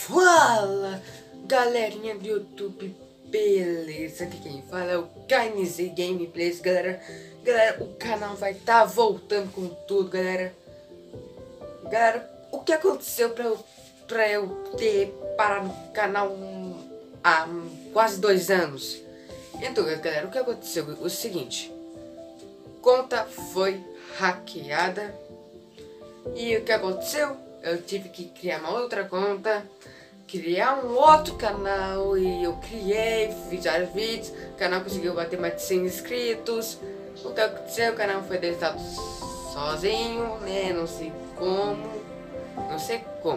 Fala, galerinha do YouTube, beleza? Aqui quem fala é o KNZ Gameplays, galera. O canal vai estar voltando com tudo, galera. O que aconteceu pra eu ter parado no canal há quase 2 anos? Então, galera, o que aconteceu? O seguinte: conta foi hackeada. E o que aconteceu? Eu tive que criar uma outra conta, criar um outro canal, e eu criei, fiz vários vídeos, o canal conseguiu bater mais de 100 inscritos. O que aconteceu? O canal foi deletado sozinho, né? Não sei como.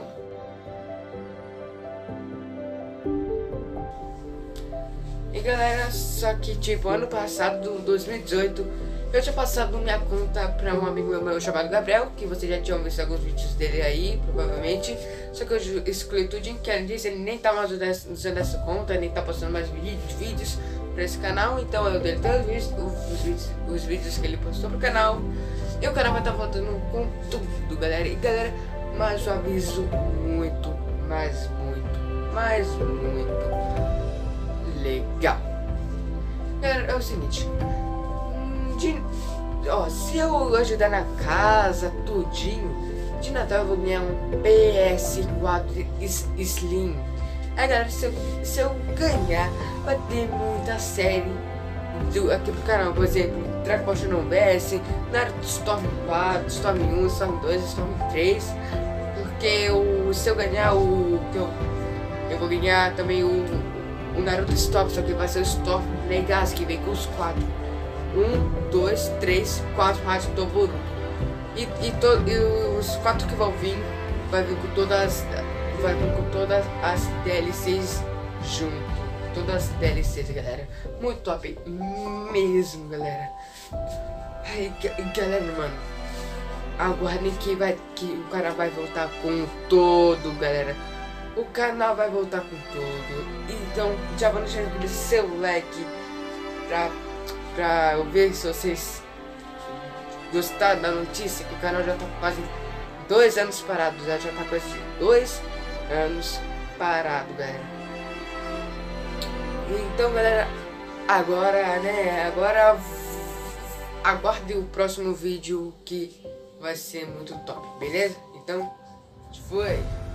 E galera, só que tipo, ano passado, 2018, eu tinha passado minha conta pra um amigo meu chamado Gabriel, que vocês já tinham visto alguns vídeos dele aí, provavelmente. Só que eu excluí tudinho, que ele disse, ele nem tá mais usando essa conta, nem tá postando mais vídeos pra esse canal. Então eu deletei os vídeos que ele postou pro canal. E o canal vai estar voltando com tudo, galera. E galera, mais um aviso muito legal. Galera, é o seguinte: se eu ajudar na casa, tudinho, de Natal eu vou ganhar um PS4 Slim. Aí galera, se eu ganhar, vai ter muita série aqui pro canal. Por exemplo, Dragon Ball Xenoverse, Naruto Storm 4, Storm 1, Storm 2, Storm 3. Porque se eu ganhar eu vou ganhar também o Naruto Storm, só que vai ser o Storm Legacy, que vem com os 4. 1, 2, 3, 4 rádios do Boruto. E os 4 que vão vir, vai vir com todas as DLCs junto. Todas as DLCs, galera. Muito top mesmo, galera. Aí, galera, mano, aguardem que o canal vai voltar com todo, galera. O canal vai voltar com tudo. Então já vou deixar aquele seu like pra eu ver se vocês gostaram da notícia, que o canal já tá quase 2 anos parado. Já tá quase 2 anos parado, galera. Então, galera, agora aguarde o próximo vídeo, que vai ser muito top, beleza? Então, foi!